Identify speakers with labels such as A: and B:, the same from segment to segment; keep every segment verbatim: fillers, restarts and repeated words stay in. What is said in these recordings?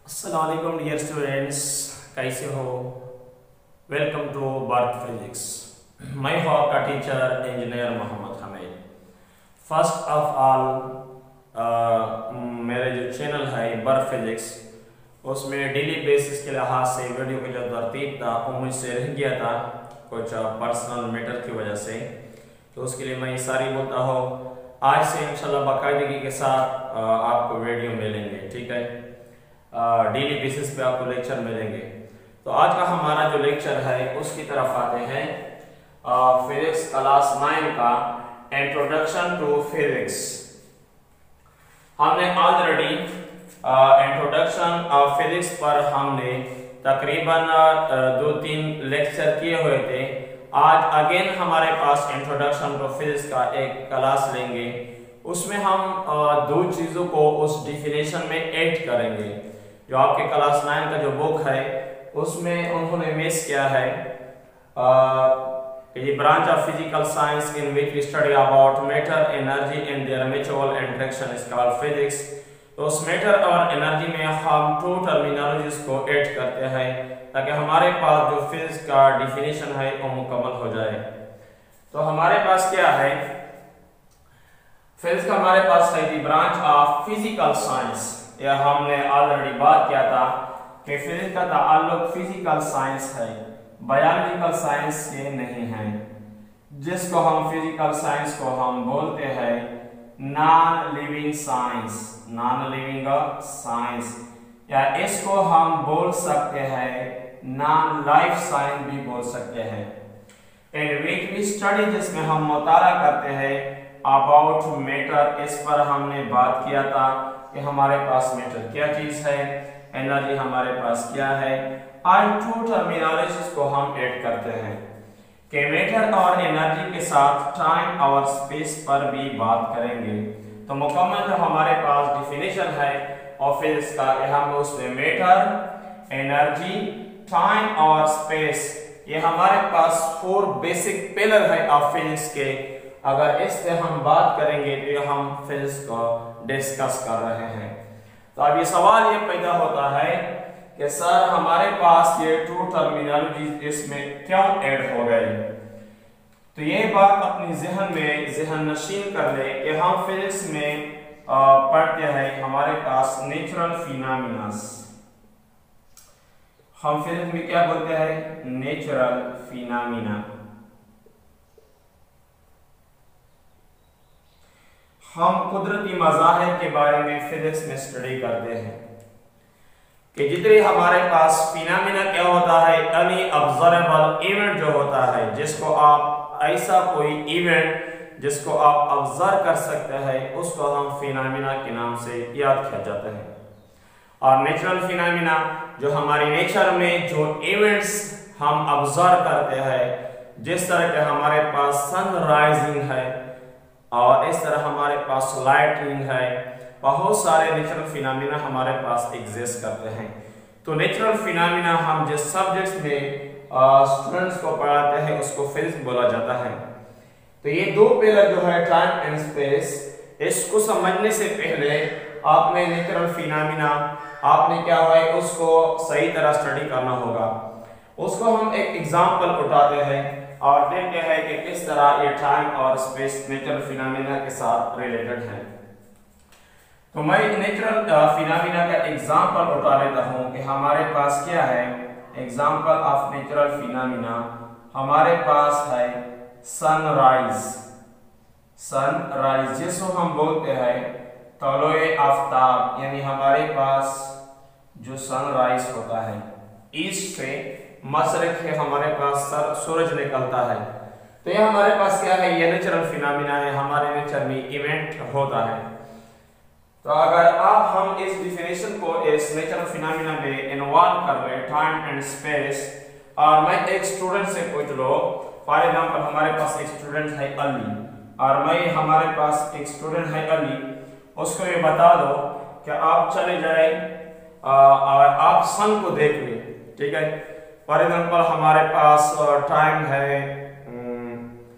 A: अस्सलाम वालेकुम dear students, कैसे हो? Welcome to birth physics. मैं हूँ आपका teacher engineer Mohammad Hamid. First of all मेरे जो चैनल है बर्थ फिजिक्स, उसमें डेली बेसिस के लिहाज से वीडियो की जो तरतीब था वो मुझसे रह गया था कुछ पर्सनल मैटर की वजह से, तो उसके लिए मैं ये सारी बोलता हूँ। आज से इंशाल्लाह बाकायदगी के साथ आपको वीडियो मिलेंगे, ठीक है? डेली बेसिस पे आपको लेक्चर मिलेंगे। तो आज का हमारा जो लेक्चर है उसकी तरफ आते हैं। फिजिक्स क्लास नाइन का इंट्रोडक्शन टू फिजिक्स। हमने ऑलरेडी इंट्रोडक्शन ऑफ फिजिक्स पर हमने तकरीबन दो तीन लेक्चर किए हुए थे। आज अगेन हमारे पास इंट्रोडक्शन टू फिजिक्स का एक क्लास लेंगे। उसमें हम दो चीज़ों को उस डिफिनेशन में ऐड करेंगे। जो आपके क्लास नाइन का जो बुक है उसमें उन्होंने मिस किया है कि branch of physical science in which we study about matter, energy and their mutual interaction is called physics. तो उस मैटर और एनर्जी में हम टू टर्मिनोलॉजीज को ऐड करते हैं ताकि हमारे पास जो फिजिक्स का डिफिनेशन है वो मुकम्मल हो जाए। तो हमारे पास क्या है? फिजिक्स का हमारे पास है the branch of physical science. यह हमने ऑलरेडी बात किया था कि फिजिक्स का ताल्लुक फिजिकल साइंस है, बायोलॉजिकल साइंस के नहीं है। जिसको हम फिजिकल साइंस को हम बोलते हैं non living science, non living science, या इसको हम बोल सकते हैं नॉन लाइफ साइंस भी बोल सकते हैं। इन विच वी स्टडी, जिसमें हम मुताला करते हैं अबाउट मैटर। इस पर हमने बात किया था कि हमारे पास मैटर क्या चीज है, एनर्जी हमारे पास क्या है। आज टू टर्मिनोलॉजीज को हम ऐड करते हैं कि मैटर और एनर्जी के साथ टाइम और स्पेस पर भी बात करेंगे। तो मुकम्मल जो हमारे पास डिफिनेशन है ऑफ फिजिक्स का, हम उसमें मैटर, एनर्जी, टाइम और स्पेस, ये हमारे पास फोर बेसिक पिलर है ऑफ फिजिक्स के। अगर इस पे हम बात करेंगे तो ये हम फिजिक्स को डिस्कस कर रहे हैं। तो अब ये सवाल ये पैदा होता है कि सर हमारे पास ये टू टर्मिनोलॉजी इसमें क्यों ऐड हो गई? तो ये बात अपनी जहन में जहन नशीन कर ले कि हम फिजिक्स में पढ़ते हैं हमारे पास नेचुरल फिनोमेनास। हम फिजिक्स में क्या बोलते हैं? Natural phenomena. हम कुदरती मज़ाहिर के बारे में फिजिक्स में स्टडी करते हैं कि जितने हमारे पास फिनोमेना क्या होता है, एनी ऑब्जर्वेबल इवेंट जो होता है, जिसको आप ऐसा कोई इवेंट जिसको आप ऑब्जर्व कर सकते हैं, उसको हम फिनोमेना के नाम से याद किया जाता है। और नेचुरल फिनोमेना जो हमारी नेचर में जो इवेंट्स हम ऑब्जर्व करते हैं, जिस तरह के हमारे पास सन राइजिंग है और इस तरह हमारे पास लाइटिंग है, बहुत सारे नेचुरल फिनोमेना हमारे पास एग्जिस्ट करते हैं। तो नेचुरल फिनोमेना हम जिस सब्जेक्ट्स में स्टूडेंट्स को पढ़ाते हैं उसको फिजिक्स बोला जाता है। तो ये दो पिलर जो है टाइम एंड स्पेस, इसको समझने से पहले आपने नेचुरल फिनोमेना आपने क्या है उसको सही तरह स्टडी करना होगा। उसको हम एक एग्जाम्पल उठाते हैं और देखते हैं कि किस तरह ये टाइम और स्पेस नेचुरल फिनोमेना के साथ रिलेटेड है। तो मैं नेचुरल फिनोमेना का एग्जांपल उठा लेता हूं कि हमारे पास क्या है। एग्जांपल ऑफ नेचुरल फिनोमेना हमारे पास है सनराइज। सनराइज जिसको हम बोलते हैं तलोए आफ्ताब, यानी हमारे पास जो सनराइज होता है ईस्ट से मशरिक है हमारे पास सूरज निकलता है। तो ये हमारे पास क्या है? ये नेचुरल फिनोमेना है, हमारे नेचर में इवेंट होता है। तो अगर आप हम इस डिफिनेशन को इस नेचुरल फिनोमेना में इन्वॉल्व कर रहे टाइम एंड स्पेस, और मैं एक स्टूडेंट से पूछ लो, फॉर एग्जांपल हमारे पास एक स्टूडेंट है अली और मैं हमारे पास एक स्टूडेंट है अली, उसको ये बता दो कि आप चले जाए और आप सन को देख ले, ठीक है? फॉर एग्जाम्पल हमारे पास टाइम है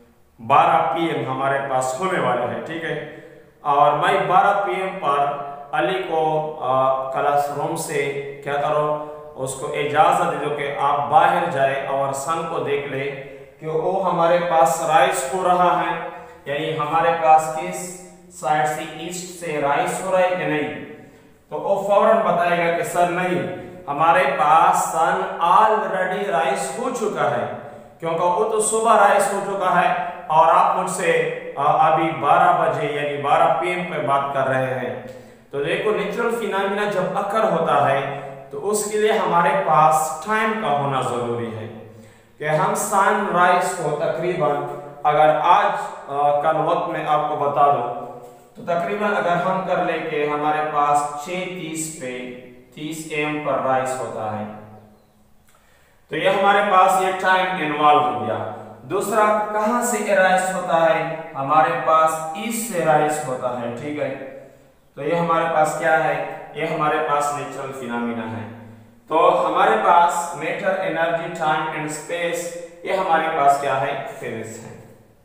A: बारह पी एम हमारे पास होने वाला है, ठीक है? और मैं बारह पी एम पर अली को क्लासरूम से क्या करो, उसको इजाजत दे दो कि आप बाहर जाए और सन को देख ले कि वो हमारे पास राइज हो रहा है, यानी हमारे पास किस साइड से, ईस्ट से राइज हो रहा है कि नहीं। तो वो फौरन बताएगा कि सर नहीं, हमारे पास सन ऑलरेडी राइज हो चुका है, क्योंकि वो तो सुबह राइज हो चुका है और आप मुझसे अभी बारह बजे यानी बारह पी एम पे बात कर रहे हैं। तो देखो नेचुरल फिनोमेना जब अकर होता है तो उसके लिए हमारे पास टाइम का होना जरूरी है कि हम सनराइज को तकरीबन, अगर आज कल वक्त में आपको बता दो तो तकरीबन अगर हम कर ले कि हमारे पास छह तीस पे तीस एम पर राइज होता है, तो ये हमारे पास ये टाइम इन्वॉल्व हो गया। दूसरा, कहां से राइज होता है, हमारे पास ईस्ट से राइज होता है, ठीक है। तो ये हमारे पास क्या है, ये हमारे पास नेचुरल फिनोमेना है। तो हमारे पास matter, energy, time and space, ये हमारे पास क्या है, फिजिक्स है।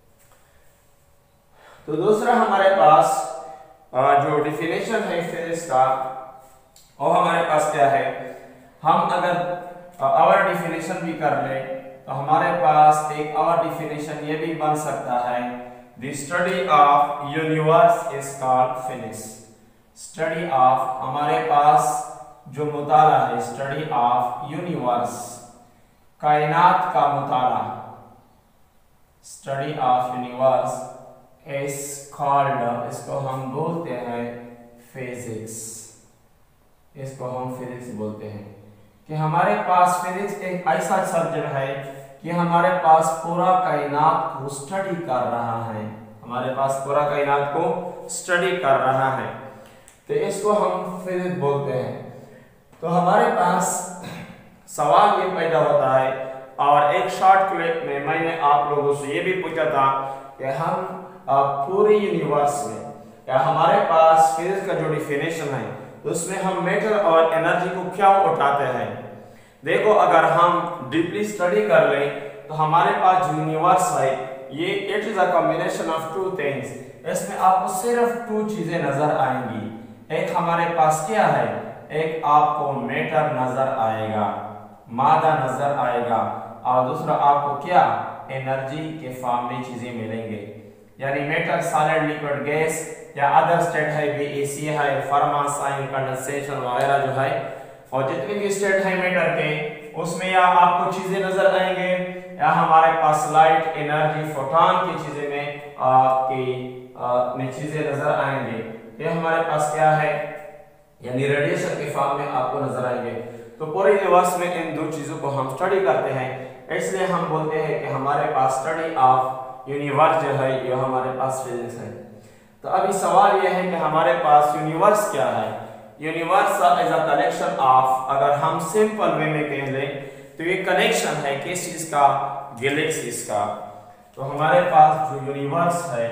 A: तो दूसरा हमारे पास जो डिफिनेशन है फिजिक्स का, और हमारे पास क्या है, हम अगर और डिफिनेशन भी कर ले तो हमारे पास एक और डिफिनेशन ये भी बन सकता है, the study of universe is called physics. Study of, हमारे पास जो मुताला है, स्टडी ऑफ यूनिवर्स, कायनात का मुताला, study of universe is called, इसको हम बोलते हैं फिजिक्स। इसको हम फिजिक्स बोलते हैं कि हमारे पास फिजिक्स एक ऐसा सब्जेक्ट है कि हमारे पास पूरा कायनात को स्टडी कर रहा है, हमारे पास पूरा कायनात को स्टडी कर रहा है, तो इसको हम फिजिक्स बोलते हैं। तो हमारे पास सवाल ये पैदा होता है, और एक शॉर्ट क्लिप में मैंने आप लोगों से ये भी पूछा था कि हम पूरे यूनिवर्स में या हमारे पास फिजिक्स का जो डिफिनेशन है तो उसमें हम मैटर और एनर्जी को क्या उठाते हैं। देखो, अगर हम डीपली स्टडी कर लें तो हमारे पास जो यूनिवर्स है ये it is a combination of two things. इसमें आपको सिर्फ टू चीजें नजर आएंगी, एक हमारे पास क्या है, एक आपको मैटर नजर आएगा, मादा नजर आएगा, और दूसरा आपको क्या, एनर्जी के फॉर्म में चीजें मिलेंगे, यानी मैटर, सॉलिड, लिक्विड, गैस या अदर स्टेट है, बीएसी है, फॉर्मा, साइन, कंडेंसेशन वगैरह जो है, और जितने भी स्टेट है मैटर के, उसमें या आपको चीजें नजर आएंगे या हमारे पास लाइट, एनर्जी, फोटॉन की चीजें में आपकी में चीजें नजर आएंगे। ये हमारे पास क्या है, यानी रेडिएशन के फॉर्म में आपको नजर आएंगे। तो पूरे यूनिवर्स में इन दो चीजों को हम स्टडी करते हैं, इसलिए हम बोलते हैं कि हमारे पास स्टडी ऑफ यूनिवर्स जो है ये हमारे पास फिजिक्स है। तो अभी सवाल यह है कि हमारे पास यूनिवर्स क्या है। Universe is a collection of, अगर हम सिंपल वे में कह लें तो ये कनेक्शन है किस चीज का, गैलेक्सीज का। तो हमारे पास जो यूनिवर्स है,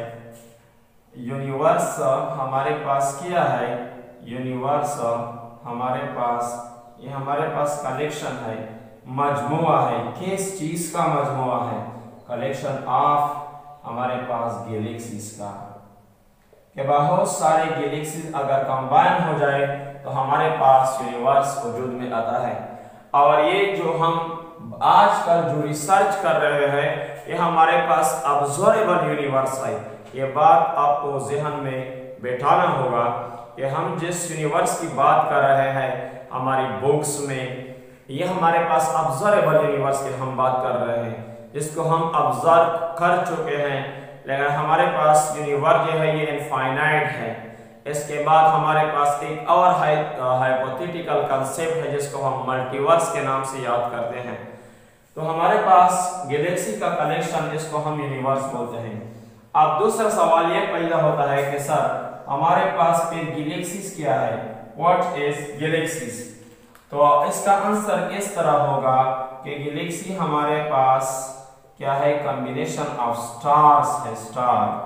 A: यूनिवर्स हमारे पास क्या है, यूनिवर्स हमारे पास ये हमारे पास कलेक्शन है, मजमुआ है, किस चीज का मजमुआ है, कलेक्शन ऑफ हमारे पास गैलेक्सीज का, कि बहुत सारे गैलेक्सीज अगर कंबाइन हो जाए तो हमारे पास यूनिवर्स वजूद में आता है। और ये जो हम आजकल जो रिसर्च कर रहे हैं ये हमारे पास ऑब्जर्वेबल यूनिवर्स है। ये बात आपको ज़हन में बैठाना होगा कि हम जिस यूनिवर्स की बात कर रहे हैं हमारी बुक्स में, ये हमारे पास ऑब्जर्वेबल यूनिवर्स की हम बात कर रहे हैं, जिसको हम ऑब्जर्व कर चुके हैं, लेकिन हमारे पास यूनिवर्स जो है ये इनफाइनाइट है। इसके बाद हमारे पास एक और हाइपोथेटिकल कंसेप्ट है जिसको हम मल्टीवर्स के नाम से याद करते हैं। तो हमारे पास गैलेक्सी का कलेक्शन, इसको हम यूनिवर्स बोलते हैं। अब दूसरा सवाल ये पैदा होता है कि सर हमारे पास फिर गैलेक्सीज क्या है, व्हाट इज गैलेक्सीज। तो इसका आंसर इस तरह होगा कि गैलेक्सी हमारे पास क्या है, कॉम्बिनेशन ऑफ स्टार्स है, स्टार।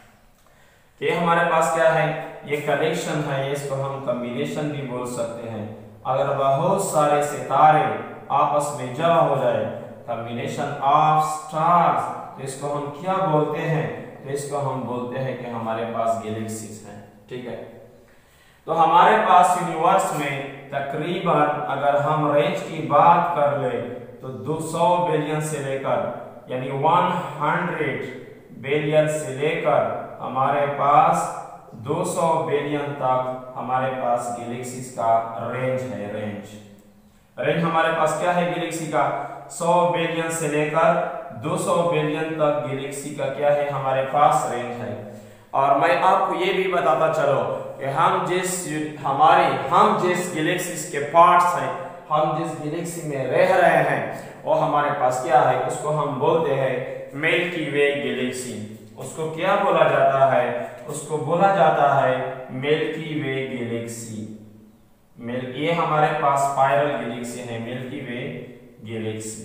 A: ये हमारे पास क्या है, ये कलेक्शन है, इसको हम कॉम्बिनेशन भी बोल सकते हैं। अगर बहुत सारे सितारे आपस में जमा हो जाए, कॉम्बिनेशन ऑफ स्टार्स, तो इसको हम क्या बोलते हैं, तो इसको हम बोलते हैं कि हमारे पास गैलेक्सीज हैं, ठीक है। तो हमारे पास यूनिवर्स में तकरीबन अगर हम रेंज की बात कर ले तो दो सौ बिलियन से लेकर यानी सौ बिलियन से लेकर हमारे पास दो सौ बिलियन तक हमारे पास गैलेक्सीज का रेंज है। रेंज रेंज हमारे पास क्या है गैलेक्सी का? सौ बिलियन से लेकर दो सौ बिलियन तक गैलेक्सी का क्या है हमारे पास रेंज है। और मैं आपको ये भी बताता चलो कि हम जिस हमारे हम जिस गैलेक्सीज के पार्ट्स हैं, हम जिस गैलेक्सी में रह रहे हैं वो हमारे पास क्या है, उसको हम बोलते हैं मिल्की वे गैलेक्सी। उसको क्या बोला जाता है? उसको बोला जाता है मिल्की वे गैलेक्सी। मिल ये हमारे पास स्पाइरल गैलेक्सी है, Milky Way galaxy.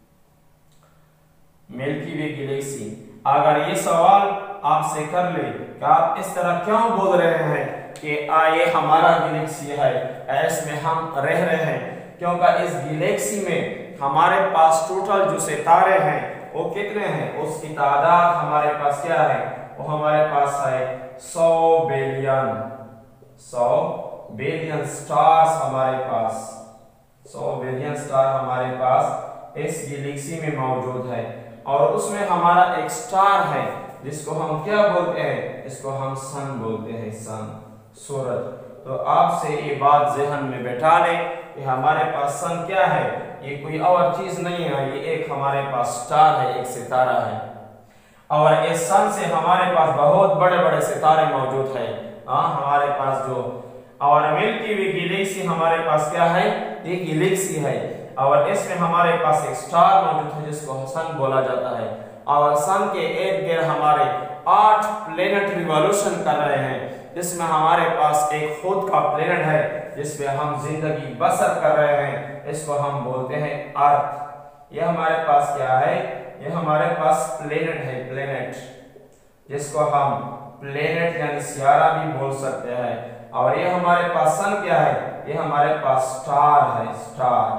A: Milky Way galaxy अगर ये सवाल आपसे कर ले कि आप इस तरह क्यों बोल रहे हैं कि आ ये हमारा गैलेक्सी है, इसमें हम रह रहे हैं, क्योंकि इस गैलेक्सी में हमारे पास टोटल जो सितारे हैं वो कितने हैं? उसकी तादाद हमारे पास क्या है? वो हमारे पास है सौ बिलियन। सौ बिलियन स्टार्स हमारे पास, सौ बिलियन स्टार हमारे पास इस गैलेक्सी में मौजूद है। और उसमें हमारा एक स्टार है जिसको हम क्या बोलते हैं? इसको हम सन बोलते हैं, सन, सूरज। तो आपसे ये बात ज़हन में बैठा ले कि हमारे पास सन क्या है? ये कोई और चीज नहीं है, ये एक हमारे पास स्टार है, एक सितारा है। और इस सन से हमारे पास बहुत बड़े बड़े सितारे मौजूद है। हाँ, हमारे पास जो और मिल्की वे गैलेक्सी हमारे पास क्या है? एक गैलेक्सी है और इसमें हमारे पास एक स्टार मौजूद है जिसको सन बोला जाता है। और सन के इर्द गिर्द हमारे आठ प्लेनेट रिवॉल्यूशन कर रहे हैं, जिसमें हमारे पास एक खुद का प्लेनेट है जिसपे हम जिंदगी बसर कर रहे हैं, इसको हम बोलते हैं अर्थ। ये हमारे पास क्या है? ये हमारे पास प्लेनेट है, प्लेनेट, जिसको हम प्लेनेट यानी सियारा भी बोल सकते हैं। और ये हमारे पास सन क्या है? ये हमारे पास स्टार है, स्टार।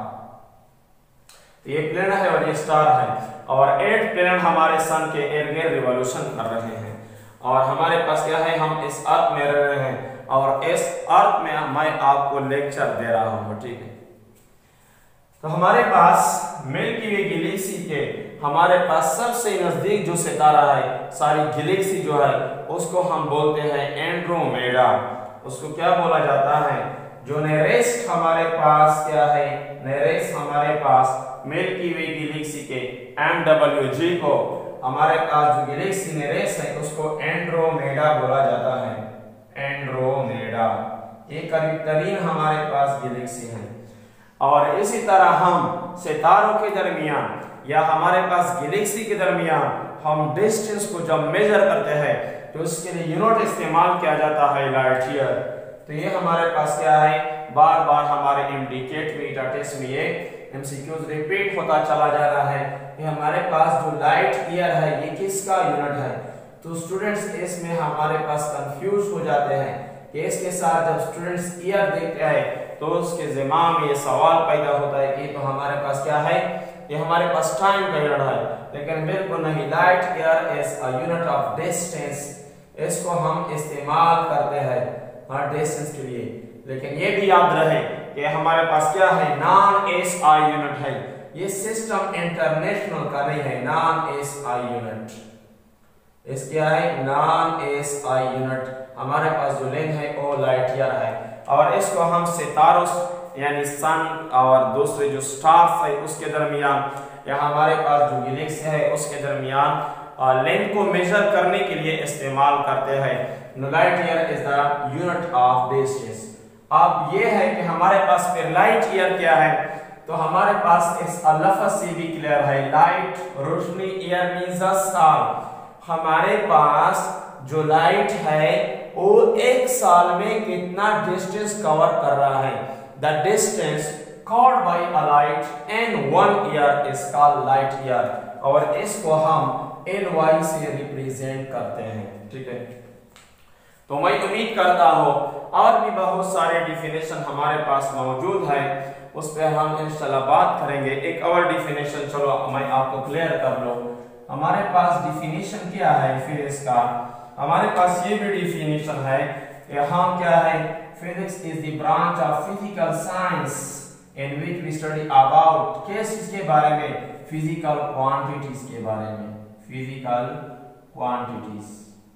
A: तो ये प्लेनेट है और ये स्टार है और एट प्लेनेट हमारे सन के इर्द गिर्द रिवॉल्यूशन कर रहे हैं। और हमारे पास क्या है? हम इस अर्थ में रह रहे हैं और इस अर्थ में मैं आपको लेक्चर दे रहा हूं, ठीक है। तो हमारे पास मिल्की वे गैलेक्सी के हमारे पास सबसे नजदीक जो सितारा है, सारी गैलेक्सी जो है, उसको हम बोलते हैं एंड्रोमेडा। उसको क्या बोला जाता है? जो नियरेस्ट हमारे पास क्या है? नियरेस्ट हमारे पास मिल्की वे गैलेक्सी के एम डब्ल्यू जी को हमारे पास जो गैलेक्सी नियरेस्ट है उसको एंड्रोमेडा बोला जाता है। एंड्रोमेडा ये करीब तरीन हमारे पास गैलेक्सी है। और इसी तरह हम सितारों के दरमियान या हमारे पास गैलेक्सी के दरमियान हम डिस्टेंस को जब मेजर करते हैं तो उसके लिए यूनिट इस्तेमाल किया जाता है लाइट ईयर। तो ये हमारे पास क्या है? बार बार हमारे एमडीकेट में डेटा टेस्ट में ये एमसीक्यूज रिपीट होता चला जा रहा है कि हमारे पास जो लाइट ईयर है ये किसका यूनिट है। तो स्टूडेंट्स इसमें हमारे पास कंफ्यूज हो जाते हैं कि इसके साथ जब स्टूडेंट्स ईयर देखते हैं तो उसके दिमाग में ये सवाल पैदा होता है कि तो हमारे पास क्या है? ये हमारे पास टाइम का यूनिट है, लेकिन बिल्कुल नहीं। Light year is a unit of distance, इसको हम इस्तेमाल करते हैं हर डिस्टेंस के लिए। लेकिन ये भी याद रहे कि हमारे पास क्या है? नॉन एस आई यूनिट है। ये सिस्टम इंटरनेशनल का नहीं है, नॉन एस आई यूनिट। इस क्या है? Non S I unit. हमारे पास जो लेंथ है वो लाइट ईयर है और इसको हम सितारों यानी सन और दूसरे जो स्टार्स है उसके दरमियान या हमारे पास जो गैलेक्सी है उसके दरमियान लेंथ को मेजर करने के लिए इस्तेमाल करते हैं। Light year is the unit of distance. अब ये है कि हमारे पास फिर लाइट ईयर क्या है? तो हमारे पास इस लफ्ज़ से भी क्लियर है, लाइट, रोशनी, ईयर मींस साल। हमारे पास जो लाइट है वो एक साल में कितना डिस्टेंस कवर कर रहा है? The distance covered by a light in one year is called light year और इसको हम एल वाई से रिप्रेजेंट करते हैं, ठीक है। तो मैं उम्मीद करता हूँ और भी बहुत सारे डिफिनेशन हमारे पास मौजूद है, उस पर हम इंशाल्लाह बात करेंगे। एक और डिफिनेशन चलो मैं आपको क्लियर कर लो। हमारे पास डिफिनेशन क्या है फिर इसका? हमारे पास ये भी डिफिनेशन है कि हम क्या है physics is the branch of physical science in which we study about किस चीज के बारे में, फिजिकल क्वांटिटीज के बारे में, फिजिकल क्वांटिटीज,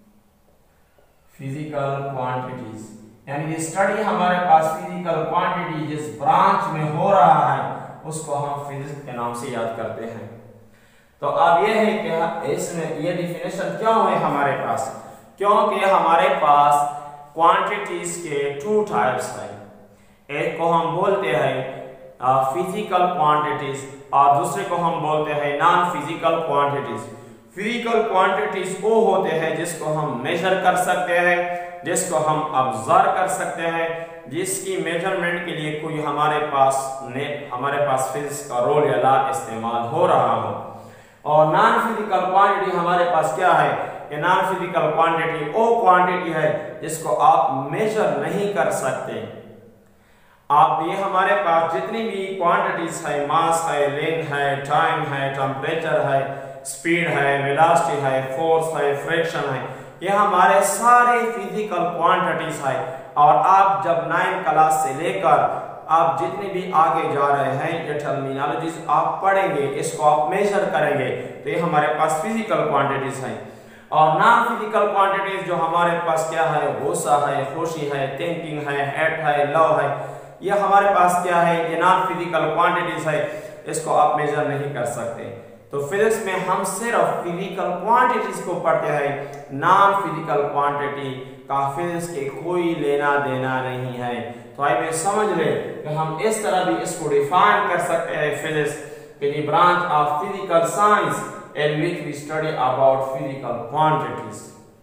A: फिजिकल क्वांटिटीज यानी ये स्टडी हमारे पास फिजिकल क्वांटिटी जिस ब्रांच में हो रहा है उसको हम फिजिक्स के नाम से याद करते हैं। तो अब यह है कि इसमें ये डिफिनेशन क्यों है हमारे पास, क्योंकि हमारे पास क्वांटिटीज के टू टाइप्स हैं। एक को हम बोलते हैं फिजिकल क्वांटिटीज और दूसरे को हम बोलते हैं non physical quantities. Physical quantities वो होते हैं जिसको हम मेजर कर सकते हैं, जिसको हम ऑब्जर्व कर सकते हैं, जिसकी मेजरमेंट के लिए कोई हमारे पास ने हमारे पास फिजिक्स का रोल या लॉ इस्तेमाल हो रहा हो। और नॉन फिजिकल क्वांटिटी हमारे पास क्या है, ये नॉन फिजिकल क्वांटिटी वो क्वांटिटी है जिसको आप मेजर नहीं कर सकते। आप ये हमारे पास जितनी भी क्वांटिटीज है, मास है, लेंथ है, टाइम है, टेम्परेचर है, स्पीड है, वेलोसिटी है, फोर्स है, फ्रिक्शन है, ये हमारे सारे फिजिकल क्वांटिटीज है। और आप जब नाइन क्लास से लेकर आप जितने भी आगे जा रहे हैं ये टर्मिनोलॉजीज आप पढ़ेंगे, इसको आप मेजर करेंगे, तो ये हमारे पास फिजिकल क्वांटिटीज है। और नॉन फिजिकल क्वांटिटीज जो हमारे पास क्या है, गुस्सा है, खुशी है, थिंकिंग है, हेट है, लव है, ये हमारे पास क्या है, ये नॉन फिजिकल क्वांटिटीज है, इसको आप मेजर नहीं कर सकते। तो फिजिक्स में हम सिर्फ फिजिकल क्वांटिटीज को पढ़ते हैं, नॉन फिजिकल क्वांटिटी का फिजिक्स के कोई लेना देना नहीं है। तो आइए समझ ले कि हम इस तरह भी इसको डिफाइन कर सकते हैं फिजिक्स के the branch of physical science in which we study about physical quantities.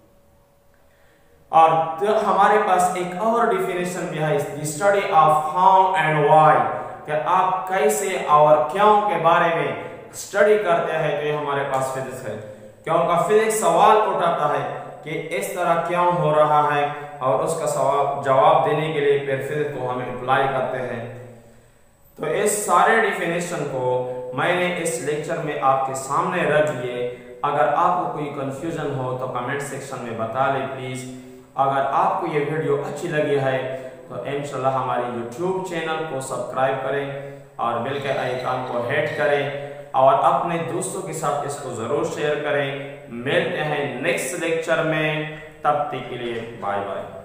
A: और तो हमारे पास एक और डिफिनेशन भी है, the study of how and why, कि आप कैसे और क्यों के बारे में स्टडी करते हैं, तो ये हमारे पास फिजिक्स है। क्योंकि फिजिक्स सवाल उठाता है कि इस तरह क्यों हो रहा है और उसका सवाल जवाब देने के लिए फिर फिजिक्स को हम अप्लाई करते हैं। तो इस सारे डिफिनेशन को मैंने इस लेक्चर में आपके सामने रख दिए। अगर आपको कोई कंफ्यूजन हो तो कमेंट सेक्शन में बता लें प्लीज। अगर आपको ये वीडियो अच्छी लगी है तो इंशाल्लाह हमारे यूट्यूब चैनल को सब्सक्राइब करें और बेल के आइकन को हिट करें और अपने दोस्तों के साथ इसको जरूर शेयर करें। मिलते हैं नेक्स्ट लेक्चर में, तब तक के लिए बाय बाय।